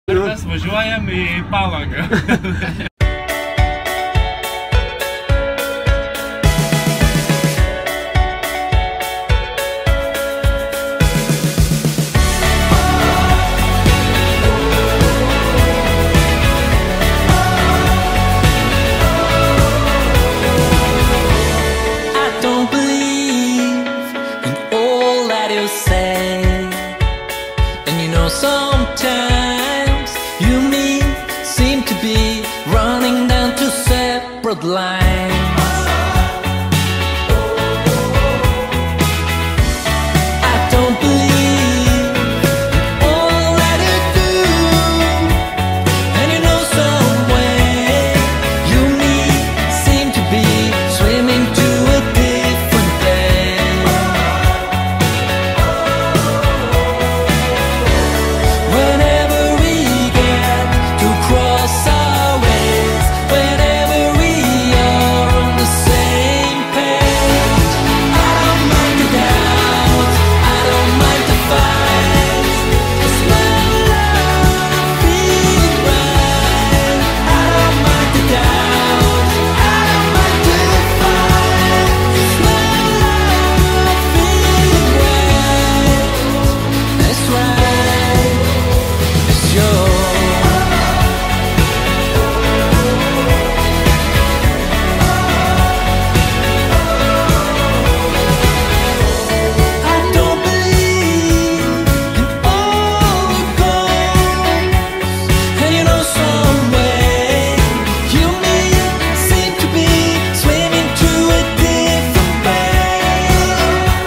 Mes važiuojam į Palangą. Sometimes you and me seem to be running down two separate lines. I don't believe in all that you do, and you know some way you and me seem to be swimming to a different place. Whenever we get to cross our ways, whenever we are on the same page, I don't mind the doubt, I don't mind the fight, 'cause my love feels right. I don't mind the doubt, I don't mind the fight, 'cause my love feels right. That's right, it's yours. I don't believe in all the goals, and you know some way you and me seem to be swimming to a different place.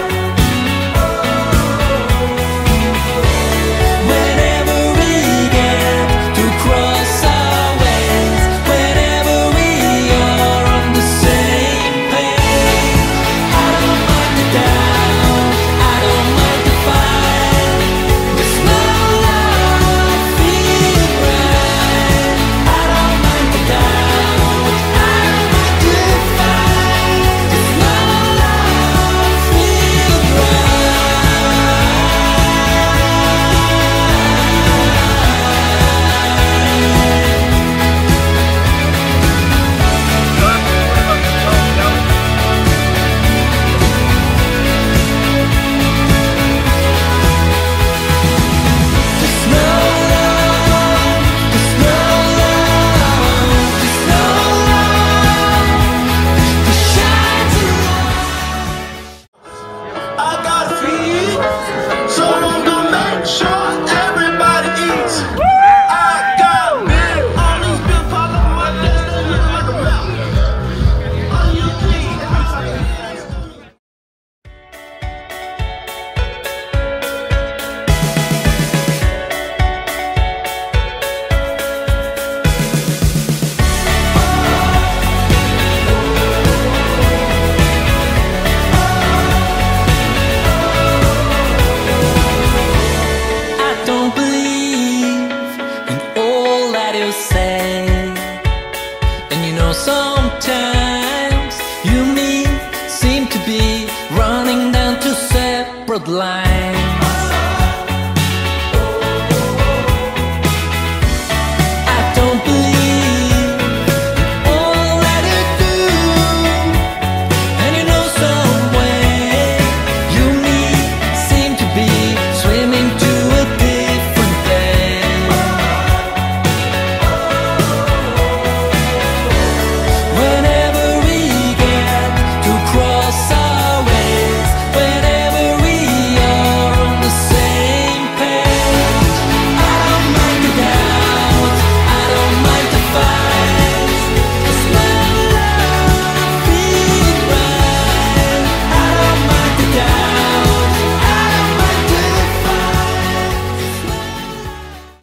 Whenever we get to cross our ways, whenever we are on the same page, I don't mind the doubt, I don't mind the fight, 'cause my love feels right. I don't mind the doubt, I don't mind the fight, 'cause my love feels There's no love, there's no love, there's no love that shines I got to feed, so I'm gonna make sure everybody eats. I got big on these big pop up my desk, they look like a mountain. On your feet. I don't believe in all that you say, and you know sometimes you and me seem to be running down two separate lines.